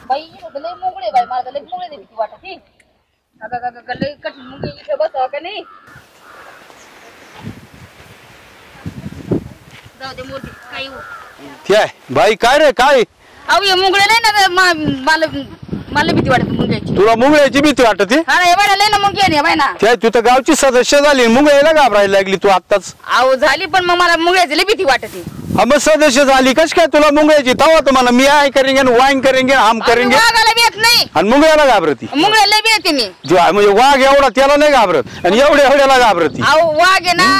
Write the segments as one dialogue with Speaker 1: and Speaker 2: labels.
Speaker 1: बाई लय मुंगळे बाई मला लय मुंगळे दे भीती वाटत ही का लय कठीण मुंगळे इथे बसावं का नाही जाऊ दे मोठी काही
Speaker 2: काय बाई काय रे काय
Speaker 1: अहो हे मुंगळे नाही ना मला मला भीती वाटत मुंग्याची
Speaker 2: तुला मुंगळ्याची भीती वाटते
Speaker 1: हा हे बाय लय ना मुंगी आहे बाय ना
Speaker 2: त्या तू तर गावची सदस्य झाली मुंगळ्याला घाबरायला लागली तू आत्ताच
Speaker 1: अहो झाली पण मग मला मुंग्याची लय भीती वाटते
Speaker 2: हा मग सदस्य झाली कश काय तुला मुंगळ्याची तवा तुम्हाला मी आय करेंगे वाईन करेंगे हम करेंगे
Speaker 1: वाघाला भेट नाही
Speaker 2: आणि मुंगळ्याला घाबरती
Speaker 1: मुंगळ्याला लय भेटते मी
Speaker 2: म्हणजे वाघ एवढा त्याला नाही घाबरत आणि एवढ्याला घाबरती
Speaker 1: अहो वाघ आहे ना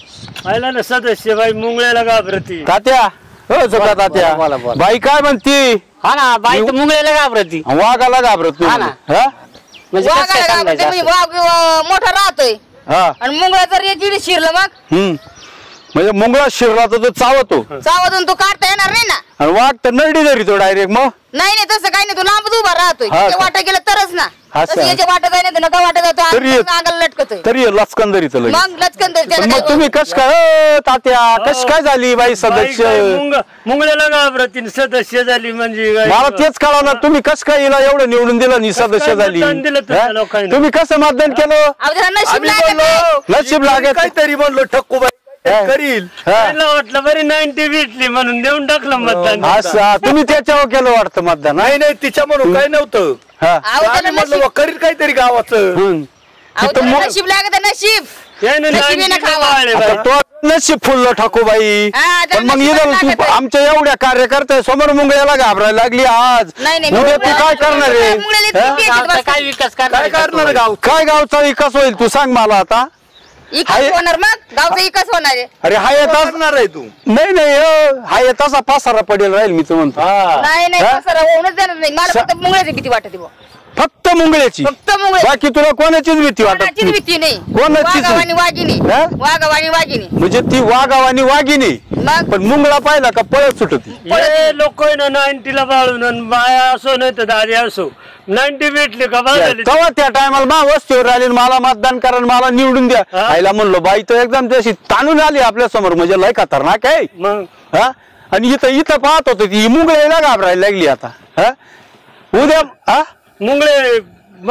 Speaker 3: आयला ना सदस्य बाई मुंगळ्याला घाबरती
Speaker 2: तात्या हो चुका तात्या बाई काय म्हणती
Speaker 4: हा ना बाई तर मुंगळ्याला घाबरती
Speaker 2: वाघाला घाबरत
Speaker 4: हा ना. म्हणजे कसं काय सांगायचं असं?
Speaker 1: वाघ मोठा राहतोय
Speaker 2: हा
Speaker 1: आणि मुंगळा जर याची शिरलं मग
Speaker 2: म्हणजे मुंगळा शिरला तर तो चावतो
Speaker 1: चावतून तो काढता येणार नाही ना
Speaker 2: आणि वाघ तर नरडी धरितो डायरेक्ट मग
Speaker 1: नाही नाही तसं काही नाही तू लांब उभा राहतोय
Speaker 2: हा का?
Speaker 1: वाटा गेलं तरच ना
Speaker 2: असं.
Speaker 1: तसं याच्या वाटत आहे ना नका वाटत जातो
Speaker 2: तरी
Speaker 1: अंगाला लटकतोय
Speaker 2: तरी लचकन धरित
Speaker 1: मग लचकन तरी त्याला
Speaker 2: मग
Speaker 1: काय
Speaker 2: तुम्ही कस काय तात्या कस काय झाली बाई सदस्य
Speaker 3: मुंगळ्याला घाबरती सदस्य झाली म्हणजे काय?
Speaker 2: मला तेच कळा ना तुम्ही कस काय हिला एवढं निवडून दिलं नि सदस्य झाली
Speaker 3: मतदान दिलं तुम्ही
Speaker 2: हा?
Speaker 3: लोकांनी?
Speaker 2: तुम्ही कसं मतदान केलं
Speaker 1: अहो, त्याला नशीब लागत नाही.
Speaker 2: नशीब लागत
Speaker 5: काहीतरी म्हणलो ठक्कूबाई करील
Speaker 2: हा.
Speaker 3: त्याला वाटलं बरी 90 भेटली म्हणून देऊन टाकलं मतदान
Speaker 2: असं तुम्ही त्याच्यावर केलं वाटतं मतदान हा?
Speaker 5: नाही नाही तिच्या म्हणून काय नव्हतं
Speaker 2: हा
Speaker 1: अहो, त्याला
Speaker 5: आम्ही म्हणलो
Speaker 1: नशीब
Speaker 5: बा, करील काहीतरी गावाचं
Speaker 2: हम्म.
Speaker 1: अहो,
Speaker 2: तिथं
Speaker 1: त्याला
Speaker 2: मग-
Speaker 1: नशीब लागत आहे, नशीब
Speaker 3: त्यानं
Speaker 1: नशिबी
Speaker 3: 90
Speaker 1: ना खावा.
Speaker 3: वाढले
Speaker 2: आता
Speaker 3: बाई.
Speaker 2: तो नशीब फुललं ठाकूबाई
Speaker 1: हा, त्याला
Speaker 2: पण मग
Speaker 1: नशीब
Speaker 2: इथं
Speaker 1: लागत
Speaker 2: तू
Speaker 1: आहे.
Speaker 2: आमच्या एवढ्या कार्यकर्ते समोर मुंगळ्याला घाबरायला लागली आज
Speaker 1: नाही नाही
Speaker 2: उद्या तू काय करणार आहे
Speaker 1: मुंगळ्याला इतकी
Speaker 2: हा?
Speaker 1: भीती
Speaker 4: गावचा
Speaker 1: वाटते.
Speaker 4: काय विकास
Speaker 5: काय
Speaker 4: करणार
Speaker 5: करणार गाव
Speaker 2: काय गावचा विकास होईल तू सांग मला आता
Speaker 1: इकास होणार मग गावचा इकास होणार आहे
Speaker 2: अरे हा येताच
Speaker 5: करणार आहे तू
Speaker 2: नाही नाही हा येताचा पासारा पडेल राहील मी तर म्हणतो
Speaker 1: नाही नाही
Speaker 2: हा?
Speaker 1: कसं होऊनच देणार नाही मला फक्त मुंगळ्याची भीती वाटते बुवा.
Speaker 2: फक्त मुंगळ्याची
Speaker 1: फक्त मुंगळे
Speaker 2: बाकी तुला कोणाचीच भीती वाटत
Speaker 1: कोणाचीच
Speaker 2: नाही.
Speaker 1: भीती नाही
Speaker 2: कोणाचीच
Speaker 1: वाघावानी वाघिणी
Speaker 2: हा?
Speaker 1: वाघावानी वाघिणी
Speaker 2: म्हणजे ती वाघावानी वाघिणी
Speaker 1: मग
Speaker 2: पण मुंगळा पाहिला का पळत सुटती
Speaker 3: हे लोक 90 ला बाळून आणि बाया असो नाही तर दादी असो 90 भेटले का बाळाली
Speaker 2: तेव्हा त्या टायमाला मा वस्तीवर आली आणि मला मतदान करा आणि मला निवडून द्या
Speaker 3: हा?
Speaker 2: आईला म्हणलो बाई तर एकदम तशी ताणून आली आपल्या समोर म्हणजे लय खतरनाक आहे
Speaker 3: मग
Speaker 2: हा आणि इथं पाहत होतो ती मुंगळ्याला घाबरायला लागली आता हा उद्या हा
Speaker 3: मुंगळे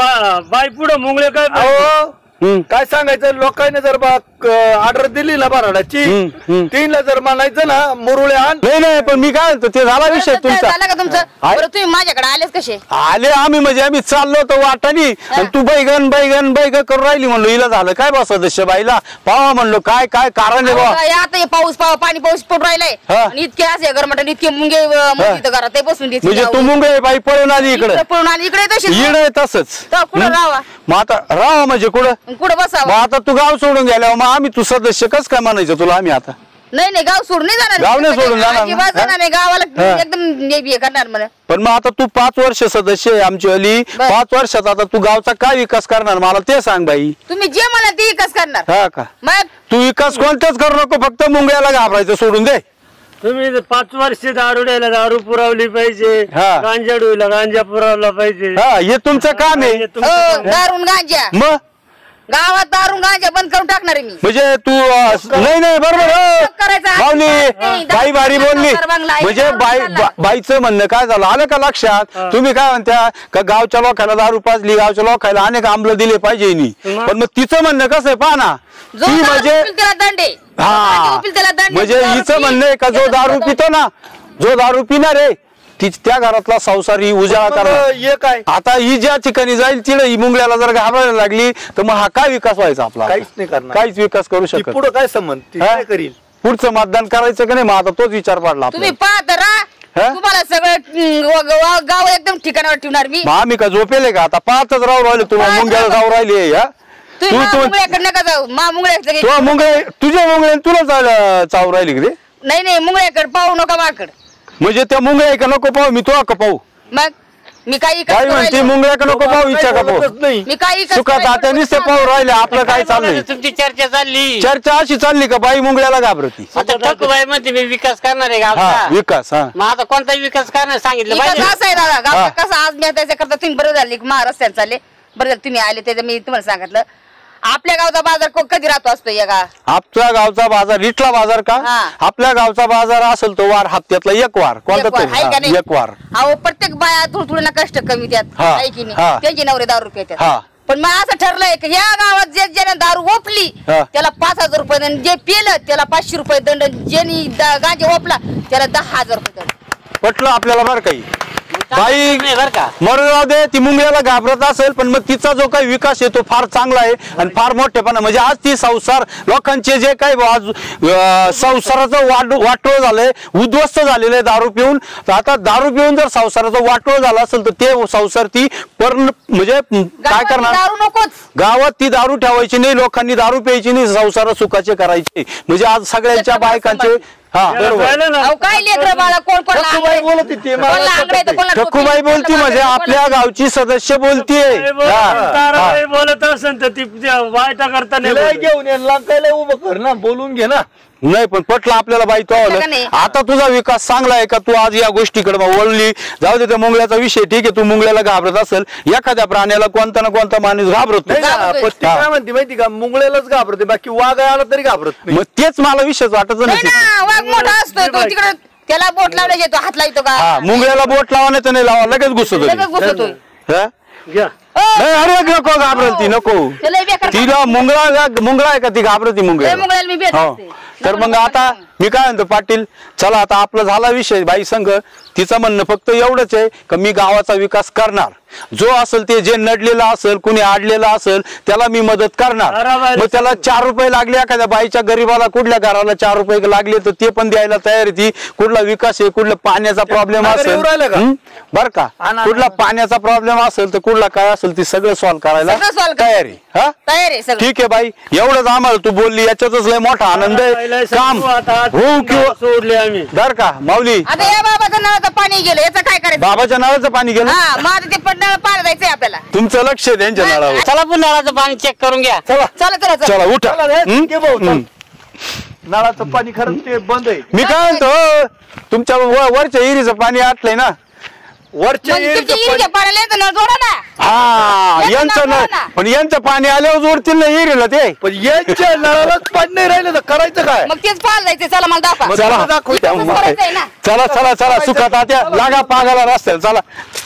Speaker 3: बाई पुढं मुंगळे काय
Speaker 5: अहो
Speaker 2: हम्म.
Speaker 5: काय सांगायचं लोकांनी जर ऑर्डर दिली ना बराडाची
Speaker 2: हम्म.
Speaker 5: तीनला जर म्हणायचं ना मुरुळे आण
Speaker 2: नाही नाही पण मी काय म्हणतो ते झाला विषय
Speaker 1: बरं,
Speaker 2: तुमचा
Speaker 1: झालं का तुमचं
Speaker 2: आहे?
Speaker 1: बरं तुम्ही माझ्याकडे आलेच कसे
Speaker 2: आले आम्ही म्हणजे आम्ही चाललो होतो वाटानी आणि तू बैगन बैगन बैगन करून राहिली म्हणलो हिला झालं काय बा सदस्य बाईला पावा म्हणलो काय काय कारण आहे बा
Speaker 1: आता हे पाऊस पाणी पाऊस पडून राहिलाय
Speaker 2: हा.
Speaker 1: आणि इतके असे गरमट इतके मुंगे मस्जिद घरात ते बसून देते
Speaker 2: म्हणजे तू मुंगळे बाई पळून आली इकडे
Speaker 1: इकडे पळून आली इकडे तशी
Speaker 2: इड तसंच
Speaker 1: तर कुठं राहावा
Speaker 2: मग आता राहा म्हणजे कुठं
Speaker 1: कुठं
Speaker 2: मग
Speaker 1: बसावं
Speaker 2: आता तू गाव सोडून गेल्यावर मग आम्ही तू सदस्य कस काय म्हणायचं तुला आम्ही आता
Speaker 1: नाही नाही गाव सोडून नाही जाणार
Speaker 2: गाव नाही सोडून जाणार ना?
Speaker 1: अजिबात जाणार नाही गावाला
Speaker 2: हा.
Speaker 1: एकदम हे करणार मला
Speaker 2: पण मग आता तू 5 वर्ष सदस्य आहे आमची अली
Speaker 1: बर.
Speaker 2: 5 वर्षात आता तू गावचा काय विकास करणार मला ते सांग बाई
Speaker 1: तुम्ही जे म्हणा ते कस करणार
Speaker 2: हा का
Speaker 1: मग
Speaker 2: तू विकास कोणताच करू नको फक्त मुंगळ्याला घाबरायचं सोडून दे
Speaker 3: तुम्ही 5 वर्ष दारुड्याला दारू पुरवली पाहिजे
Speaker 2: हा.
Speaker 3: गांजा डोईला गांजा पुरवला पाहिजे
Speaker 2: हा हे तुमचं काम आहे
Speaker 3: हे तुमचं काम आहे.
Speaker 1: दारून गांजा
Speaker 2: मग
Speaker 1: गावात दारून गांजा बंद करून टाकणार आहे मी
Speaker 2: म्हणजे तू नाही नाही बरोबर
Speaker 1: करायचं आहे.
Speaker 2: माऊली
Speaker 1: नाही,
Speaker 2: बाई भारी बोलली
Speaker 1: दारू बंगला आहे.
Speaker 2: म्हणजे
Speaker 1: दारू बंगला.
Speaker 2: बाईचं म्हणणं काय झालं आलं का लक्षात तुम्ही काय म्हणत्या का गावच्या लोकांना दारू पाजली गावच्या लोकांना अनेक आंबलं दिले पाहिजे नी. पण मग तिचं म्हणणं कसं आहे पहा ना
Speaker 1: जो
Speaker 2: ती
Speaker 1: दारू
Speaker 2: म्हणजे
Speaker 1: पिल त्याला दंड आहे.
Speaker 2: हा
Speaker 1: जो पिल त्याला दंड आहे.
Speaker 2: म्हणजे
Speaker 1: दारू
Speaker 2: हिचं
Speaker 1: पिल,
Speaker 2: म्हणणं आहे का जो
Speaker 1: त्याला
Speaker 2: दारू
Speaker 1: दंड.
Speaker 2: पितो ना जो दारू पिणार आहे त्या घरातला संसारी उजाळा करणार
Speaker 5: ये काय
Speaker 2: आता ही ज्या ठिकाणी जाईल तिला ही मुंगळ्याला जर घाबरायला लागली तर मग हा काय विकास व्हायचा आपला
Speaker 5: काहीच नाही करणार
Speaker 2: काहीच विकास करू
Speaker 5: ती
Speaker 2: शकत
Speaker 5: पुढं काय संबंध ती
Speaker 2: हा?
Speaker 5: काय करील
Speaker 2: पुढचं मतदान करायचं का नाही मग आता तोच विचार पडला
Speaker 1: तुम्ही
Speaker 2: आपल्याला.
Speaker 1: पाहत राहा
Speaker 2: हा?
Speaker 1: तुम्हाला सगळं गाव एकदम ठिकाणावर ठेवणार मी
Speaker 2: मग आम्ही का झोपेले का आता पाचच राहू राहिले तुम्हाला
Speaker 1: पाच
Speaker 2: मुंग्याला
Speaker 1: राहू.
Speaker 2: जाऊ राहिली हा
Speaker 1: तुम्ही
Speaker 2: तू
Speaker 1: मुंगळ्याकडे नका जाऊ मुंगळ्याकडे
Speaker 2: तुझ्या मुंगळे तुझ्या मुंगळे तुला चावू राहिली का रे
Speaker 1: नाही नाही मुंगळ्याकडे पाहू नका माकड
Speaker 2: म्हणजे त्या मुंगळे का नको पाहू मी तुला का पाहू
Speaker 1: मग मी काही
Speaker 2: काय म्हणते मुंगळ्या का नको पाहू इच्छा का पाहू
Speaker 5: नाही
Speaker 1: मी काही
Speaker 2: सुखात आता नुसते पाहू राहिले आपलं काय चाललंय
Speaker 4: तुमची चर्चा चालली
Speaker 2: चर्चा अशी चालली का बाई मुंगळ्याला घाबरती
Speaker 4: आता ठकूबाई म्हणते मी विकास करणार आहे
Speaker 2: हा
Speaker 4: गावचा
Speaker 2: विकास हा
Speaker 4: मग आता कोणता विकास करणार सांगितलं
Speaker 1: इकडं
Speaker 4: पाहिजे
Speaker 1: कसं आहे दादा
Speaker 2: हा.
Speaker 1: गावात कसं आज मी त्याच्या करता तुम्ही बरं झाले महाराष्ट्रात चालले बरं झालं तुम्ही आले त्याचं मी तुम्हाला सांगितलं आपल्या गावचा बाजार कधी राहतो असतो या का
Speaker 2: आपल्या गावचा बाजार इथला बाजार का
Speaker 1: हा.
Speaker 2: आपल्या गावचा बाजार असेल तो वार हप्त्यातला एक वार कोणता तरी
Speaker 1: आहे का नाही?
Speaker 2: एक वार
Speaker 1: अहो प्रत्येक बाया थोडं ना कष्ट कमी त्यात
Speaker 2: हा,
Speaker 1: आहे की नाही
Speaker 2: हा.
Speaker 1: त्यांचे नवरे 10 रुपये
Speaker 2: हा.
Speaker 1: त्यात पण मग असं ठरलंय की या गावात जे ज्याने दारू ओपली
Speaker 2: हा.
Speaker 1: त्याला 5,000 रुपये दंड, जे पिलं त्याला 500 रुपये दंड, ज्यांनी गांजे ओपला त्याला 10,000 रुपये दंड.
Speaker 2: पटलं आपल्याला बरं काही बाई
Speaker 4: नाही बरं का
Speaker 2: मरू जाऊ दे ती मुंगळ्याला घाबरत असेल पण मग तिचा जो काही विकास आहे तो फार चांगला आहे आणि फार मोठेपणा म्हणजे आज ती संसार लोकांचे जे काही आज संसाराचं वाटोळ झालंय उद्ध्वस्त झालेलं आहे दारू पिऊन. तर आता दारू पिऊन जर संसाराचं वाटोळ झालं असेल तर ते संसार ती म्हणजे काय
Speaker 1: गावात
Speaker 2: करणार
Speaker 1: दारू नकोच.
Speaker 2: गावात ती दारू ठेवायची नाही लोकांनी दारू प्यायची नाही संसार सुखाचे करायचे म्हणजे आज सगळ्यांच्या बायकांचे हा बरोबर
Speaker 3: कळलं ना
Speaker 1: अहो काय लेकरं बाळा कोण कोण
Speaker 5: ठकूबाई बोलत होती, मला
Speaker 1: कोणाला
Speaker 5: लक्षात
Speaker 1: आंगडे तर कोणाला
Speaker 2: ठकूबाई
Speaker 1: टोपी,
Speaker 2: बोलती
Speaker 1: कोणाला
Speaker 2: म्हणजे
Speaker 1: कोणाला
Speaker 2: आपल्या गावची सदस्य बोलतीये
Speaker 3: ताराबाई बोलत असेल तर ती वायटा करता नाही
Speaker 5: तिला
Speaker 3: बोलत.
Speaker 5: घेऊन ये लंकायला उभं कर ना बोलून घे ना.
Speaker 2: नाही पण पटलं आपल्याला बाई तो
Speaker 1: पटलं का नाही?
Speaker 2: आता तुझा विकास चांगला आहे का तू आज या गोष्टीकडे वळली जाऊ दे त्या मुंगळ्याचा विषय ठीक आहे तू मुंगळ्याला घाबरत असेल एखाद्या प्राण्याला कोणता ना कोणता माणूस घाबरत
Speaker 5: नाही
Speaker 2: नाही
Speaker 5: ना,
Speaker 1: घाबरतोय.
Speaker 5: पण ती काय म्हणते माहिती का मुंगळ्यालाच घाबरते बाकी वाघ आला तरी घाबरत नाही.
Speaker 2: मग तेच मला विषयच वाटत
Speaker 1: नाही
Speaker 2: नाही
Speaker 1: ना वाघ मोठा असतो तो तिकडे त्याला बोट लावला येतो हात लावतो का
Speaker 2: हा मुंगळ्याला बोट लावा नाही तर नाही लावा लगेच घुसतो
Speaker 1: लगेच घुसतोय.
Speaker 3: घ्या
Speaker 2: नाही अरे नको घाबरल ती नको
Speaker 1: त्याला बेकार
Speaker 2: तिला मुंगळा आहे का ती घाबरती
Speaker 1: लय
Speaker 2: मुंगळ्याला
Speaker 1: मुंगळ्याला मी भेट
Speaker 2: हो
Speaker 1: असते.
Speaker 2: तर मग आता मी काय म्हणतो पाटील चला आता आपला झाला विषय बाई संघ तिचं म्हणणं फक्त एवढंच आहे का मी गावाचा विकास करणार जो असेल ते जे नडलेला असेल कुणी आडलेला असेल त्याला मी मदत करणार
Speaker 3: बरोबर.
Speaker 2: मग त्याला 4 रुपये लागले एखाद्या बाईच्या गरीबाला कुठल्या घराला 4 रुपये लागले तर ते पण द्यायला तयार आहे ती कुठला विकास आहे कुठला पाण्याचा प्रॉब्लेम
Speaker 5: नगर
Speaker 2: असेल
Speaker 5: येऊ राहिलं का?
Speaker 2: बर का
Speaker 5: आणा.
Speaker 2: कुठला पाण्याचा प्रॉब्लेम असेल तर कुठला काय असेल ती सगळं सॉल्व्ह करायला
Speaker 1: सगळं solve
Speaker 2: तयार आहे हा
Speaker 1: तयार आहे सगळं
Speaker 2: ठीक आहे बाई एवढंच आम्हाला तू बोलली याच्यातच लय मोठा आनंद
Speaker 3: पहिला
Speaker 2: आहे
Speaker 3: सांगू
Speaker 2: काम
Speaker 3: आता
Speaker 2: हो किंवा
Speaker 3: सोडले आम्ही
Speaker 2: बर का माऊली
Speaker 1: आता या बाबाचं नळाचं पाणी गेलं याचं काय करायचं
Speaker 2: बाबाच्या नळाचं पाणी गेलं
Speaker 1: हा मग आता ते नळ पाणी जायचंय आपल्याला
Speaker 2: तुमचं लक्ष आहे त्यांच्या नळावर
Speaker 4: चला पण नळाचं पाणी चेक करून घ्या
Speaker 5: चला
Speaker 1: चला चला चला
Speaker 2: चला उठा
Speaker 5: चला रे,
Speaker 2: हं?
Speaker 5: घे भाऊ, चल.
Speaker 2: हं.
Speaker 5: नळाचं पाणी खरंच ते बंद आहे
Speaker 2: मी काय म्हणतो तुमच्या वरच्या इरीचं पाणी आटलंय ना
Speaker 5: वरच्या
Speaker 1: मग
Speaker 5: येईल
Speaker 1: तुमच्या इरीच्या पाण्याला यांचं नळ जोडा ना
Speaker 2: हा
Speaker 1: यांचं
Speaker 2: यांचं
Speaker 1: नळ
Speaker 2: नळ
Speaker 1: ना.
Speaker 2: पण यांचं पाणी आल्यावर जोडतील ना इरीला ते
Speaker 5: पण यांच्या नळालाच पाणी नाही राहिलं तर करायचं काय
Speaker 1: मग तेच पाहायला जायचंय चला मला दाखवा
Speaker 2: चला
Speaker 5: दाखव.
Speaker 1: इथंच करायचंय ना.
Speaker 2: चला चला चला सुखात आत्या लागा पागाला रस्त्याला चला